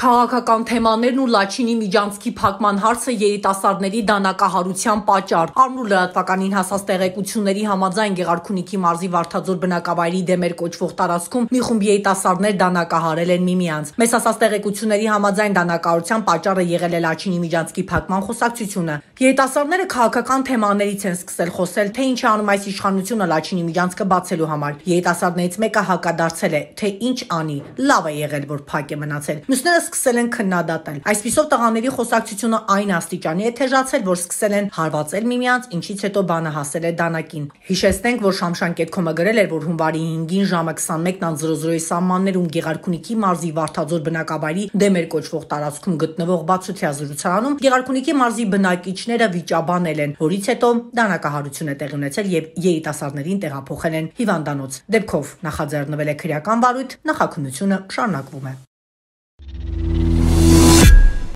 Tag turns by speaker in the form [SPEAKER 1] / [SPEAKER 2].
[SPEAKER 1] Քաղաքական թեմաներն ու Լաչինի միջանցքի փակման հարցը երիտասարդների դանակահարության պատճառ։ Արմուր լրատվականին հասած տեղեկությունների համաձայն Գեղարքունիքի մարզի Վարդաձոր բնակավայրի դեմեր կոչվող տարածքում մի խումբ երիտասարդներ դանակահարել են միմյանց։ Մեզ հասած տեղեկությունների համաձայն դանակահարության պատճառը եղել է Լաչինի միջանցքի փակման խոսակցությունը։ Երիտասարդները քաղաքական թեմաներից են սկսել խոսել, թե ինչ է անում այս իշխանությունը Լաչինի միջանցքը բացելու համար։ Երիտասարդներից մեկը հակադարձել է, թե ինչ անի, լավ է եղել, որ փակ է մնացել։ Մյուսները սկսել են քննադատել։ Այսպիսով տղաների խոսակցությունը այն աստիճանի է թեժացել, որ սկսել են հարվածել միմյանց, ինչից հետո բանը հասել է դանակին։ Հիշեցնենք, որ Շամշան.com-ը գրել էր, որ հունվարի 5-ին ժամը 21:00-ի սահմաններում Գեղարքունիքի մարզի Վարդաձոր բնակավայրի դեմեր կոչվող տարածքում գտնվող բացօթյա զրուցարանում Գեղարքունիքի մարզի բնակիչները վիճաբանել են, որից հետո դանակահարություն է տեղի ունեցել եւ երիտասարդներին տեղափոխել են հիվանդանոց։ Դեպքով նախաձեռնվել է քրեական վարույթ, նախաքննությունը շարունակվում է։